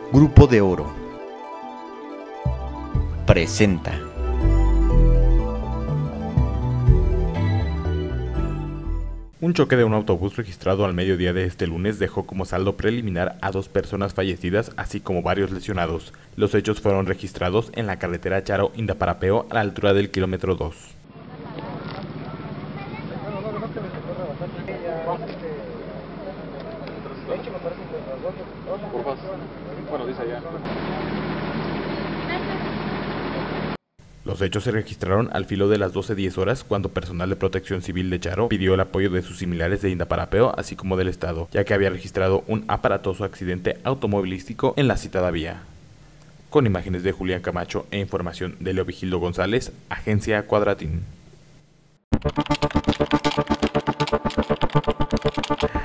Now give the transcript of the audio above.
Grupo de Oro presenta. Un choque de un autobús registrado al mediodía de este lunes dejó como saldo preliminar a 2 personas fallecidas, así como varios lesionados. Los hechos fueron registrados en la carretera Charo-Indaparapeo a la altura del kilómetro 2. Los hechos se registraron al filo de las 12:10 horas cuando personal de Protección Civil de Charo pidió el apoyo de sus similares de Indaparapeo, así como del Estado, ya que había registrado un aparatoso accidente automovilístico en la citada vía. Con imágenes de Julián Camacho e información de Leovigildo González, Agencia Cuadratín.